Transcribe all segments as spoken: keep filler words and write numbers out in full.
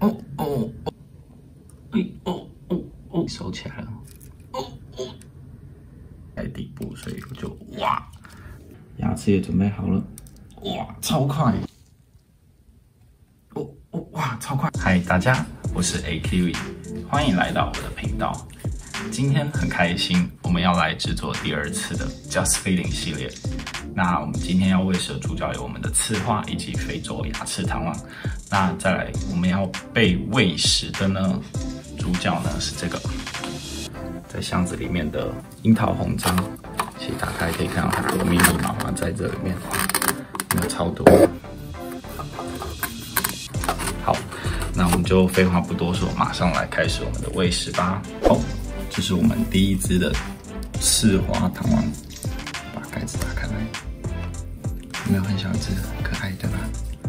哦哦哦，哎哦哦哦，收起来了。哦哦，在底部，所以我就哇，牙齿也准备好了。哇，超快！哦哦哇，超快！嗨，大家，我是 A Q E， 欢迎来到我的频道。今天很开心，我们要来制作第二次的 Just Feeling 系列。那我们今天要喂食的主角有我们的刺花以及非洲牙齿螳螂。那再来，我们要被喂食的呢，主角呢是这个，在箱子里面的樱桃红章。其实打开可以看到很多密密麻麻在这里面，有超多。好，那我们就废话不多说，马上来开始我们的喂食吧。好，这是我们第一只的刺花螳螂，把盖子打开来，有没有很小一只，很可爱，对吧？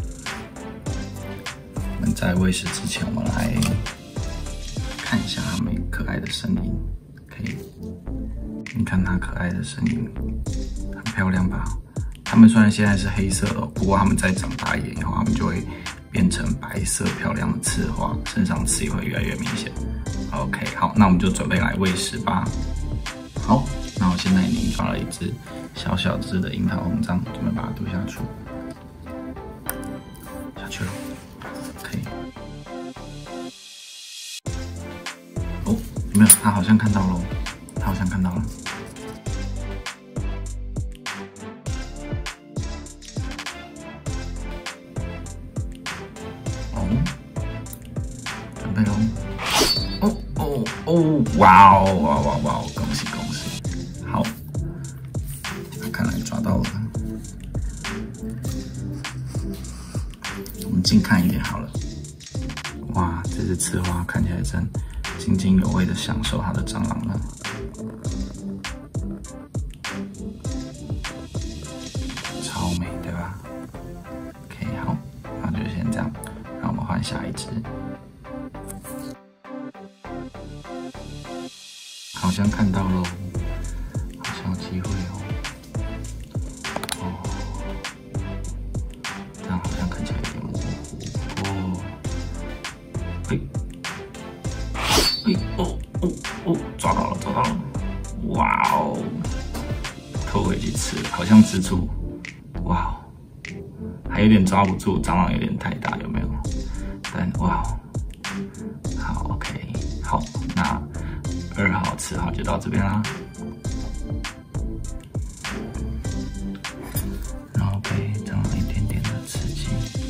我们在喂食之前，我们来看一下它们可爱的声音，可以，你看它可爱的声音，很漂亮吧？它们虽然现在是黑色的，不过它们在长大一点以后，它们就会变成白色漂亮的刺花，身上刺也会越来越明显。OK， 好，那我们就准备来喂食吧。好，那我现在已经抓了一只小小只的樱桃红章，准备把它丢下去，下去了。可以。哦，有没有？它好像看到了，它好像看到了。准备喽！哦哦哦！哇哦哇哇哇！恭喜恭喜！好，看来抓到了。我们近看一点好了。哇，这只刺花看起来真津津有味的享受它的蟑螂呢。超美，对吧 ？OK， 好，那就先这样，让我们换下一只。好像看到喽，好像有机会哦。哦，这样好像看起来有点模糊哦。哎，哎，哦哦哦，抓到了，抓到了！哇哦，拖回去吃，好像蜘蛛。哇哦，还有点抓不住，蟑螂有点太大，有没有？但哇哦，好 ，OK， 好，那。二号刺号就到这边啦，然后被蟑螂一点点的刺激。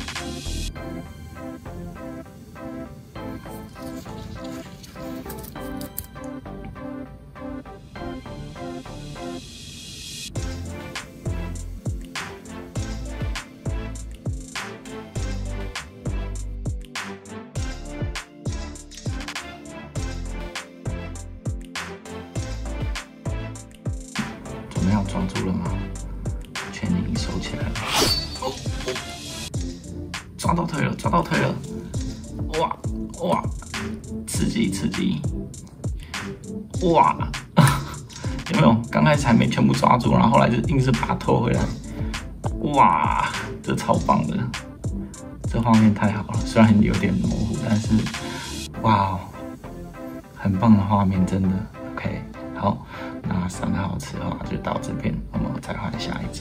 怎么样，抓住了吗？圈已经收起来了。哦哦，抓到腿了，抓到腿了！哇哇，刺激刺激！哇，有没有？刚开始还没全部抓住，然后后来就硬是把它拖回来。哇，这超棒的！这画面太好了，虽然有点模糊，但是哇，很棒的画面，真的。OK， 好。那三号刺花就到这边，我们再换下一只。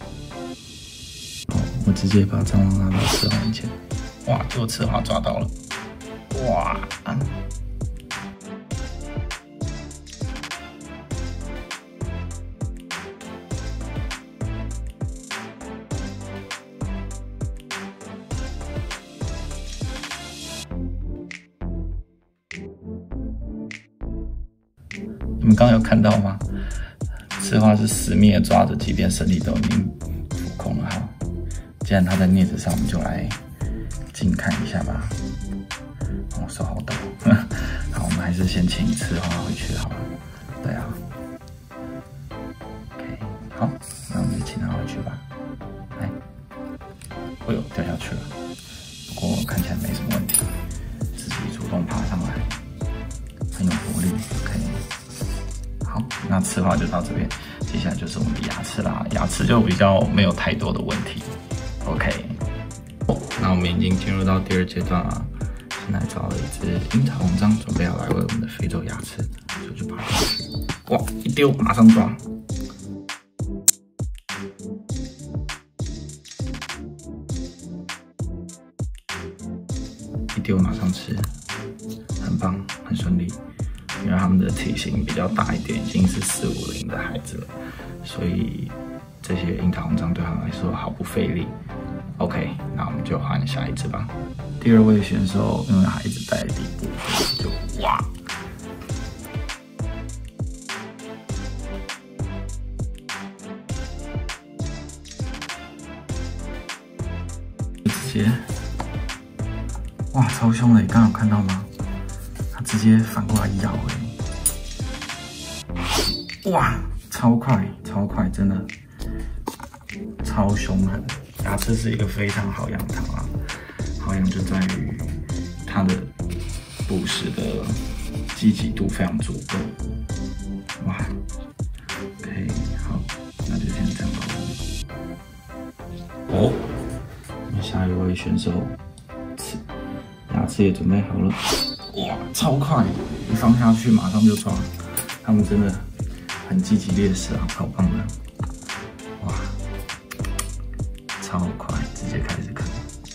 我直接把蟑螂拉到刺花面前，哇，这个刺花抓到了，哇！你们刚刚有看到吗？刺花是死命的抓着，即便身体都已经浮空了。好，既然它在镊子上，我们就来近看一下吧。哦，手好抖。好，我们还是先请刺花回去好了。对啊。OK， 好，那我们就请它回去吧。来，哎呦，掉下去了。不过看起来没什么问题，自己主动爬上来，很有活力。OK。好，那刺花就到这边，接下来就是我们的牙齿啦。牙齿就比较没有太多的问题。OK， 哦，那我们已经进入到第二阶段啊。 现在抓了一只樱桃红章，准备要来喂我们的非洲牙齿，就去爬过去。哇！一丢，马上抓。一丢马上吃，很棒，很顺利。因为他们的体型比较大一点，已经是四五零的孩子了，所以这些樱桃红章对他们来说毫不费力。OK， 那我们就换下一只吧。第二位选手，因为他一直待在底部，就哇，直接哇，超凶的！你刚刚有看到吗？他直接反过来咬哎、欸！哇，超快，超快，真的超凶狠。牙齿是一个非常好养它啊，好养就在于它的捕食的积极度非常足够。哇 ，OK， 好，那就先这样咯。哦，那下一位选手，牙齿也准备好了。哇，超快！一放下去马上就抓，他们真的很积极猎食啊，超棒的！哇，超快，直接开始啃。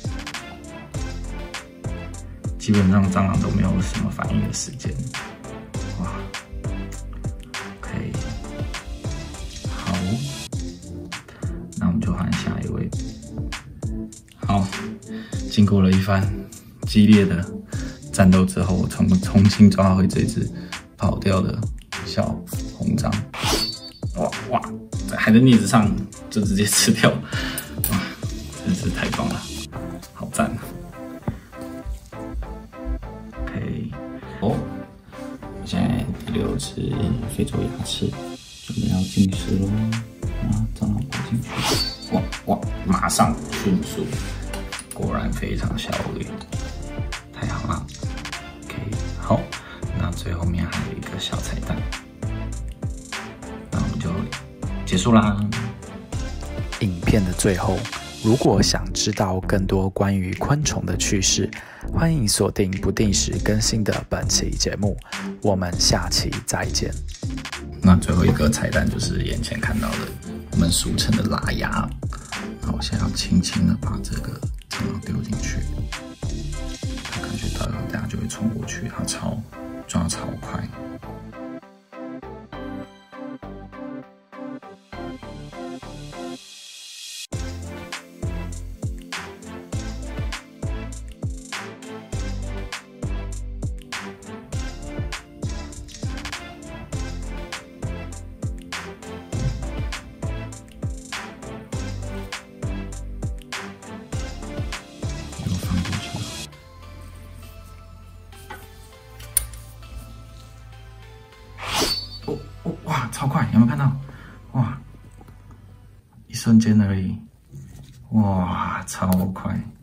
基本上蟑螂都没有什么反应的时间。哇 ，OK， 好，那我们就换下一位。好，经过了一番激烈的战斗之后，我重重新抓回这只跑掉的小红章。哇哇，还在镊子上就直接吃掉，哇，真是太棒了，好赞啊 ！OK， 哦，现在第六只非洲牙齿准备要进食喽，啊，蟑螂跑进去，哇哇，马上迅速，果然非常效率，太好了。好，那最后面还有一个小彩蛋，那我们就结束啦。 影片的最后，如果想知道更多关于昆虫的趣事，欢迎锁定不定时更新的本期节目。我们下期再见。 那最后一个彩蛋就是眼前看到的，我们俗称的拉牙。那我现在要轻轻的把这个蟑螂丢进去。感觉到以后，大家就会冲过去，它超抓超快。又放过去了。哦哦哇，超快！有没有看到？哇，一瞬间而已，哇，超快！